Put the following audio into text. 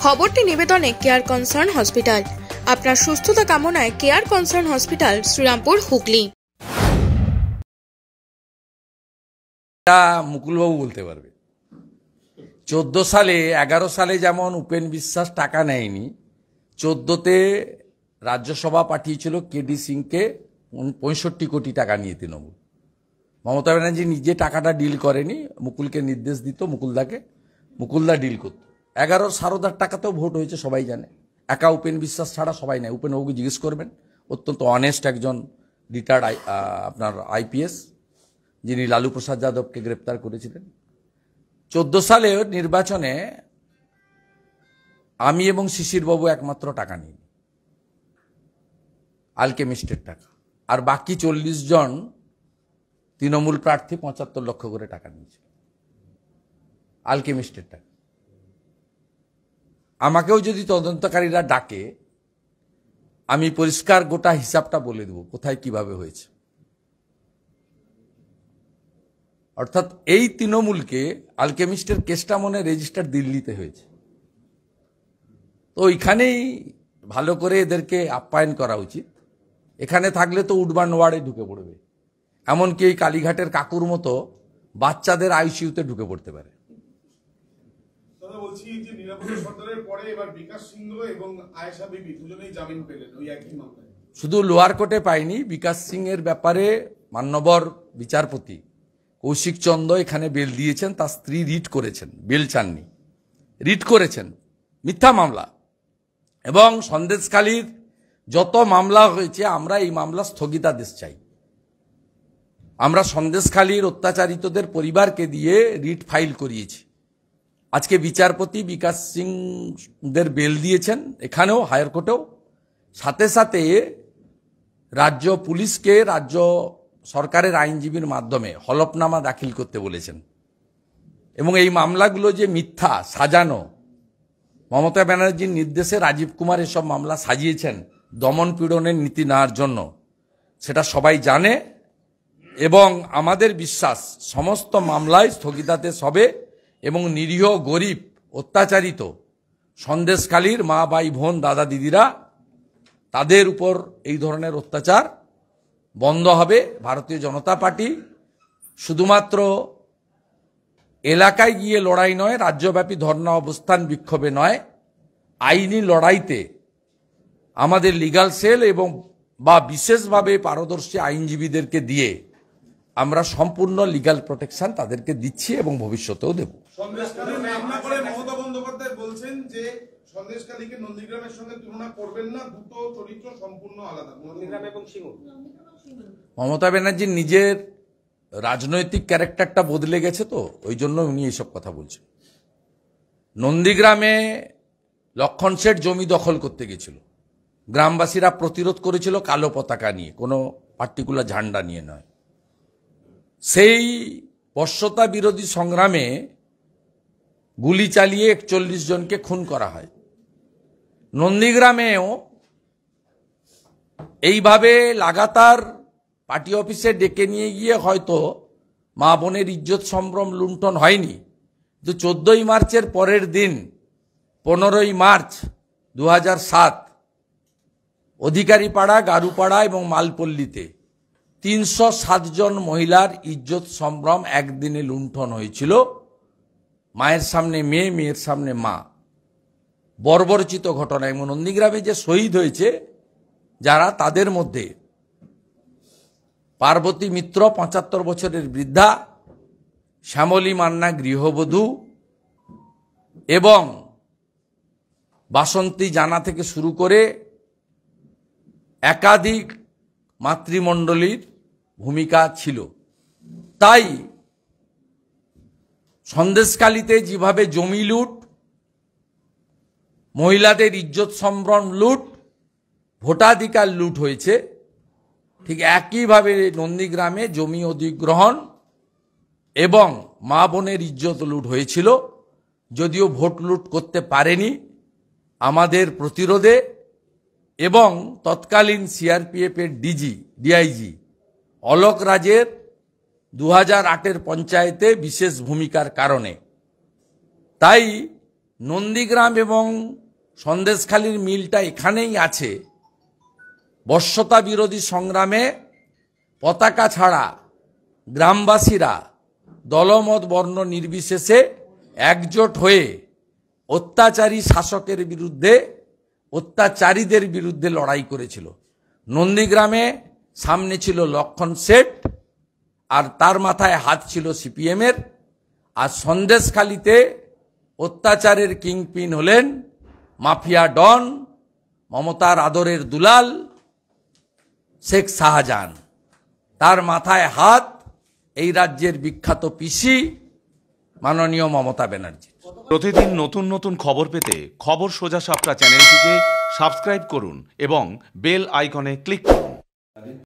খবরটি নিবেদনে care concern hospital. আপনার সুস্থতা কামনায় care concern hospital, Srirampur, Hooghly. মুকুলবাবু বলতে পারবে। 14 সালে 11 সালে যেমন উপেন বিশ্বাস টাকা নেয়নি, 14তে রাজ্যসভা পাঠিয়েছিল কেডি সিংকে 65 কোটি টাকা নিয়ে তৃণমূল। মমতা ব্যানার্জি নিজে টাকাটা ডিল করেনি, মুকুলকে নির্দেশ দিত, মুকুলদা ডিল করত। 11 সারদার টাকাতেও ভোট হয়েছে, সবাই জানে। একা উপেন বিশ্বাস ছাড়া সবাই নেয়। উপেনবাবুকে জিজ্ঞেস করবেন, অত্যন্ত অনেস্ট একজন রিটায়ার্ড আপনার আইপিএস, যিনি লালু প্রসাদ যাদবকে গ্রেপ্তার করেছিলেন। 14 সালে নির্বাচনে আমি এবং শিশিরবাবু একমাত্র টাকা নিই, আলকেমিস্টের টাকা। আর বাকি 40 জন তৃণমূল প্রার্থী 75 লক্ষ করে টাকা নিয়েছে আলকেমিস্টের টাকা। আমাকেও যদি তদন্তকারীরা ডাকে, আমি পরিষ্কার গোটা হিসাবটা বলে দেব কোথায় কিভাবে হয়েছে। অর্থাৎ এই তৃণমূলকে আলকেমিস্টের কেসটা মনে রেজিস্টার দিল্লিতে হয়েছে, তো ওইখানেই ভালো করে এদেরকে আপ্যায়ন করা উচিত। এখানে থাকলে তো উডবান ওয়ার্ডে ঢুকে পড়বে, এমনকি এই কালীঘাটের কাকুর মতো বাচ্চাদের আইসিইউতে ঢুকে পড়তে পারে। শুধু লোয়ার কোর্টে পায়নি, বিকাশ সিং এর ব্যাপারে মান্যবর বিচারপতি কৌশিক চন্দ্র এখানে বেল দিয়েছেন। তার স্ত্রী রিট করেছেন, বেল চাননি, রিট করেছেন, মিথ্যা মামলা। এবং সন্দেশখালীর যত মামলা হয়েছে, আমরা এই মামলা স্থগিতাদেশ চাই। আমরা সন্দেশখালীর অত্যাচারিতদের পরিবারকে দিয়ে রিট ফাইল করিয়েছি। আজকে বিচারপতি বিকাশ সিংদের বেল দিয়েছেন, এখানেও হায়ার কোর্টেও। সাথে সাথে রাজ্য পুলিশকে রাজ্য সরকারের আইনজীবীর মাধ্যমে হলফনামা দাখিল করতে বলেছেন। এবং এই মামলাগুলো যে মিথ্যা, সাজানো, মমতা ব্যানার্জির নির্দেশে রাজীব কুমার এসব মামলা সাজিয়েছেন দমন পীড়নের নীতি নেওয়ার জন্য, সেটা সবাই জানে। এবং আমাদের বিশ্বাস সমস্ত মামলায় স্থগিতাদেশ হবে এবং নিরীহ, গরিব, অত্যাচারিত সন্দেশখালীর মা, ভাই, বোন, দাদা, দিদিরা, তাদের উপর এই ধরনের অত্যাচার বন্ধ হবে। ভারতীয় জনতা পার্টি শুধুমাত্র এলাকায় গিয়ে লড়াই নয়, রাজ্যব্যাপী ধর্ণা, অবস্থান, বিক্ষোভে নয়, আইনি লড়াইতে আমাদের লিগ্যাল সেল এবং বা বিশেষভাবে পারদর্শী আইনজীবীদেরকে দিয়ে আমরা সম্পূর্ণ লিগ্যাল প্রোটেকশন তাদেরকে দিচ্ছি এবং ভবিষ্যতেও দেব। মমতা বন্দ্যোপাধ্যায় বলছেন যে সন্দেশখালীকে নন্দীগ্রামের সঙ্গে তুলনা করবেন না, দুটো চরিত্র সম্পূর্ণ আলাদা, নন্দীগ্রাম এবং সিঙ্গুর। মমতা ব্যানার্জির নিজের রাজনৈতিক ক্যারেক্টারটা বদলে গেছে, তো ওই জন্য উনি এইসব কথা বলছেন। নন্দীগ্রামে লক্ষণ শেঠ জমি দখল করতে গেছিল, গ্রামবাসীরা প্রতিরোধ করেছিল কালো পতাকা নিয়ে, কোনো পার্টিকুলার ঝান্ডা নিয়ে নয়। সেই বর্ষতা বিরোধী সংগ্রামে গুলি চালিয়ে 41 জনকে খুন করা হয়। নন্দীগ্রামেও এইভাবে লাগাতার পার্টি অফিসে ডেকে নিয়ে গিয়ে হয়তো মা বোনের ইজ্জত সম্ভ্রম লুণ্ঠন হয়নি, কিন্তু 14ই মার্চের পরের দিন 15ই মার্চ 2007 অধিকারীপাড়া, গারুপাড়া এবং মালপল্লীতে 307 জন মহিলার ইজ্জত সম্ভ্রম একদিনে লুণ্ঠন হয়েছিল। মায়ের সামনে মেয়ে, মেয়ের সামনে মা, বর্বরচিত ঘটনা। এবং নন্দীগ্রামে যে শহীদ হয়েছে যারা, তাদের মধ্যে পার্বতী মিত্র 75 বছরের বৃদ্ধা, শ্যামলী মান্না গৃহবধূ এবং বাসন্তী জানা থেকে শুরু করে একাধিক মাতৃমণ্ডলীর ভূমিকা ছিল। তাই সন্দেশখালীতে যেভাবে জমি লুট, মহিলাদের ইজ্জত সম্ভ্রম লুট, ভোটাধিকার লুট হয়েছে, ঠিক একইভাবে নন্দীগ্রামে জমি অধিগ্রহণ এবং মা বোনের ইজ্জত লুট হয়েছিল। যদিও ভোট লুট করতে পারেনি, আমাদের প্রতিরোধে এবং তৎকালীন সিআরপিএফের ডিআইজি অলোক রাজের 2008-এর পঞ্চায়েতে বিশেষ ভূমিকার কারণে। তাই নন্দীগ্রাম এবং সন্দেশখালীর মিলটা এখানেই আছে। বর্ষতা বিরোধী সংগ্রামে পতাকা ছাড়া গ্রামবাসীরা দলমত বর্ণ নির্বিশেষে একজোট হয়ে অত্যাচারী শাসকের বিরুদ্ধে, অত্যাচারীদের বিরুদ্ধে লড়াই করেছিল। নন্দীগ্রামে সামনে ছিল লক্ষণ শেঠ, আর তার মাথায় হাত ছিল সিপিএমের। আর সন্দেশখালীতে অত্যাচারের কিংপিন হলেন মাফিয়া ডন, মমতার আদরের দুলাল শেখ শাহজাহান। তার মাথায় হাত এই রাজ্যের বিখ্যাত পিসি মাননীয় মমতা ব্যানার্জি। প্রতিদিন নতুন নতুন খবর পেতে খবর সোজা সাপটা চ্যানেলটিকে সাবস্ক্রাইব করুন এবং বেল আইকনে ক্লিক করুন।